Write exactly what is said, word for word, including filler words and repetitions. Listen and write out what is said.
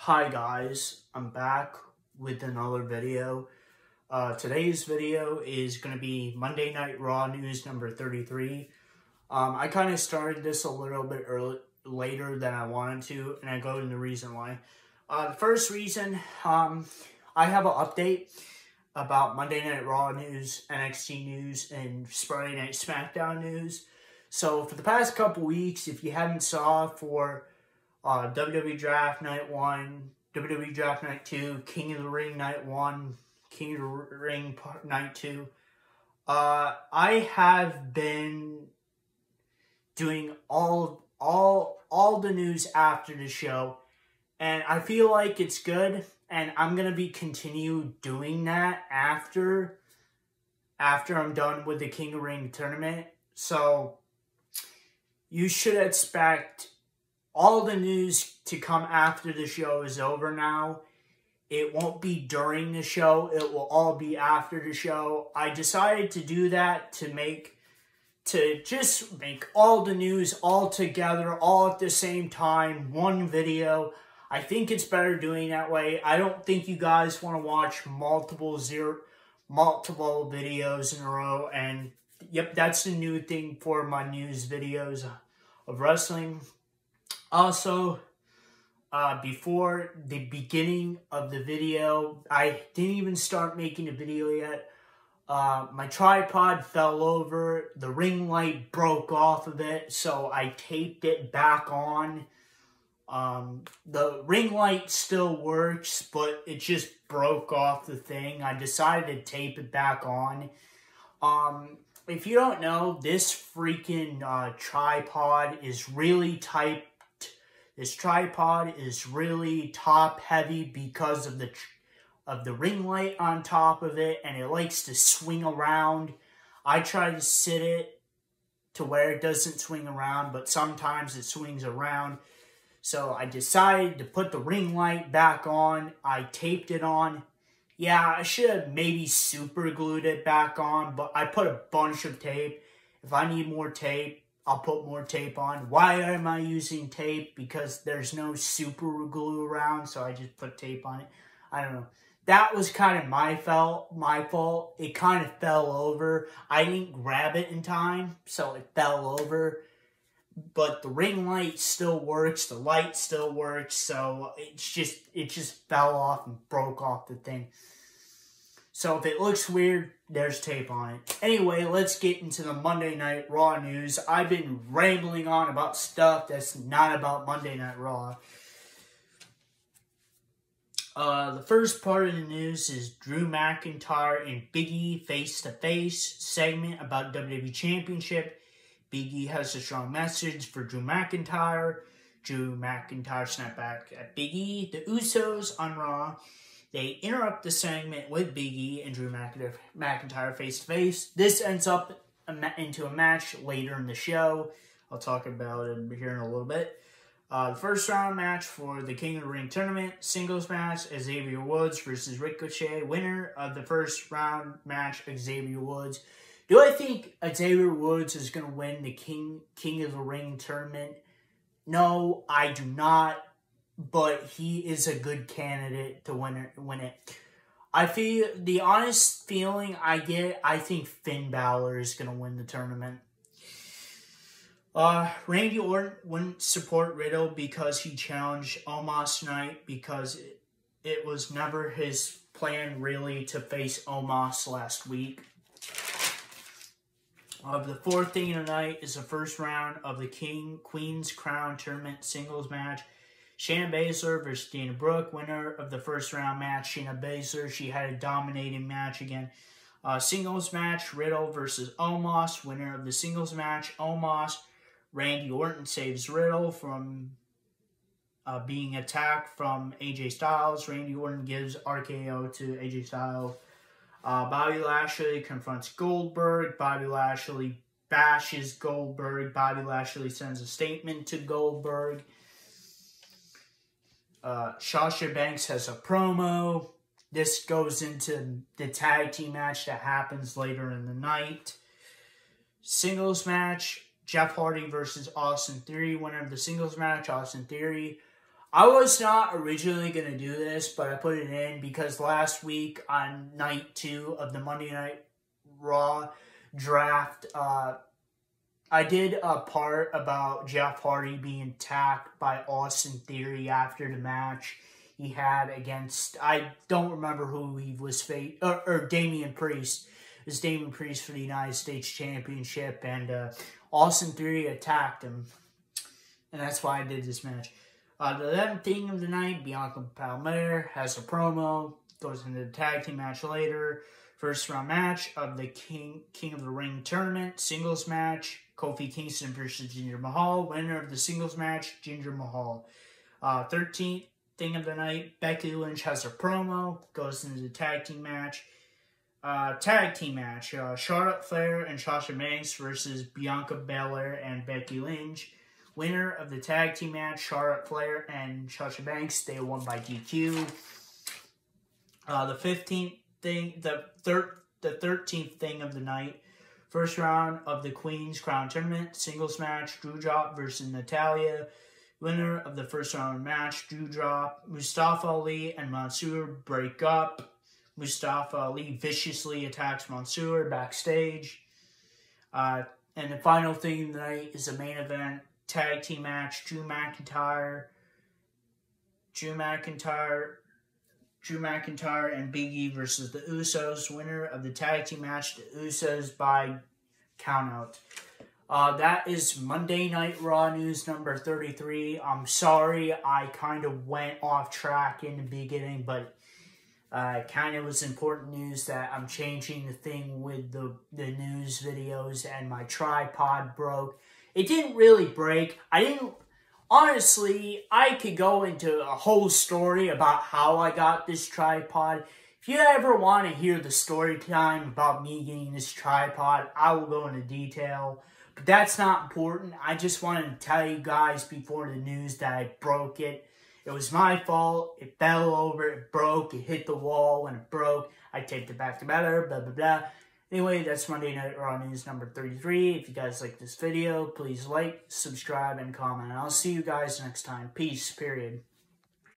Hi guys, I'm back with another video. Uh, today's video is going to be Monday Night Raw news number thirty-three. Um, I kind of started this a little bit early, later than I wanted to, and I go into the reason why. Uh, the first reason, um, I have an update about Monday Night Raw news, N X T news, and Friday Night SmackDown news. So for the past couple weeks, if you haven't saw for Uh, W W E Draft Night one, W W E Draft Night two, King of the Ring Night one, King of the Ring part, Night two. Uh, I have been doing all, all, all the news after the show, and I feel like it's good, and I'm going to be continue doing that after, after I'm done with the King of the Ring tournament. So, you should expect all the news to come after the show is over now. It won't be during the show. It will all be after the show. I decided to do that to make, to just make all the news all together, all at the same time, one video. I think it's better doing that way. I don't think you guys want to watch multiple zero, multiple videos in a row. And yep, that's the new thing for my news videos of wrestling. Also, uh, before the beginning of the video, I didn't even start making a video yet. Uh, my tripod fell over. The ring light broke off of it, so I taped it back on. Um, the ring light still works, but it just broke off the thing. I decided to tape it back on. Um, if you don't know, this freaking uh, tripod is really tight. This tripod is really top heavy because of the of the ring light on top of it, and it likes to swing around. I try to sit it to where it doesn't swing around, but sometimes it swings around. So I decided to put the ring light back on. I taped it on. Yeah, I should have maybe super glued it back on, but I put a bunch of tape. If I need more tape, I'll put more tape on. Why am I using tape? Because there's no super glue around, so I just put tape on it. I don't know. That was kind of my fault. My fault. It kind of fell over. I didn't grab it in time, so it fell over. But the ring light still works. The light still works. So it's just it just fell off and broke off the thing. So if it looks weird, there's tape on it. Anyway, let's get into the Monday Night Raw news. I've been rambling on about stuff that's not about Monday Night Raw. Uh, the first part of the news is Drew McIntyre and Big E face-to-face segment about W W E Championship. Big E has a strong message for Drew McIntyre. Drew McIntyre snapped back at Big E. The Usos on Raw. They interrupt the segment with Big E and Drew McIntyre face-to-face. This ends up into a match later in the show. I'll talk about it here in a little bit. Uh, the first round match for the King of the Ring tournament, singles match, Xavier Woods versus Ricochet. Winner of the first round match, Xavier Woods. Do I think Xavier Woods is going to win the King, King of the Ring tournament? No, I do not. But he is a good candidate to win it. Win it. I feel, the honest feeling I get, I think Finn Balor is going to win the tournament. Uh, Randy Orton wouldn't support Riddle because he challenged Omos tonight because it, it was never his plan really to face Omos last week. Uh, the fourth thing tonight is the first round of the King Queen's Crown Tournament singles match. Shayna Baszler versus Dana Brooke, winner of the first round match. Shayna Baszler, she had a dominating match again. Uh, singles match, Riddle versus Omos, winner of the singles match. Omos, Randy Orton saves Riddle from uh, being attacked from A J Styles. Randy Orton gives R K O to A J Styles. Uh, Bobby Lashley confronts Goldberg. Bobby Lashley bashes Goldberg. Bobby Lashley sends a statement to Goldberg. Uh, Sasha Banks has a promo. This goes into the tag team match that happens later in the night. Singles match, Jeff Hardy versus Austin Theory. Winner of the singles match, Austin Theory. I was not originally going to do this, but I put it in because last week on night two of the Monday Night Raw draft, uh, I did a part about Jeff Hardy being attacked by Austin Theory after the match he had against, I don't remember who he was facing, or, or Damian Priest. It was Damian Priest for the United States Championship, and uh, Austin Theory attacked him, and that's why I did this match. Uh, the eleventh thing of the night, Bianca Belair has a promo, goes into the tag team match later. First round match of the King King of the Ring tournament, singles match, Kofi Kingston versus Jinder Mahal. Winner of the singles match, Jinder Mahal. Uh, thirteenth thing of the night, Becky Lynch has a promo, goes into the tag team match. Uh, tag team match, uh, Charlotte Flair and Sasha Banks versus Bianca Belair and Becky Lynch. Winner of the tag team match, Charlotte Flair and Sasha Banks. They won by D Q. Uh, the fifteenth thing, the third, the thirteenth thing of the night, first round of the Queen's Crown Tournament, singles match, Doudrop versus Natalya. Winner of the first round match, Doudrop. Mustafa Ali and Mansoor break up. Mustafa Ali viciously attacks Mansoor backstage. Uh, and the final thing of the night is the main event tag team match, Drew McIntyre, Drew McIntyre, Drew McIntyre and Big E versus the Usos. Winner of the tag team match, the Usos by countout. Uh, that is Monday Night Raw news number thirty-three. I'm sorry I kind of went off track in the beginning, but uh, kind of was important news that I'm changing the thing with the, the news videos, and my tripod broke. It didn't really break. I didn't... Honestly, I could go into a whole story about how I got this tripod. If you ever want to hear the story time about me getting this tripod, I will go into detail. But that's not important. I just wanted to tell you guys before the news that I broke it. It was my fault. It fell over. It broke. It hit the wall. When it broke, I taped it back together. Blah, blah, blah. Anyway, that's Monday Night Raw news number thirty-three. If you guys like this video, please like, subscribe, and comment. I'll see you guys next time. Peace, period.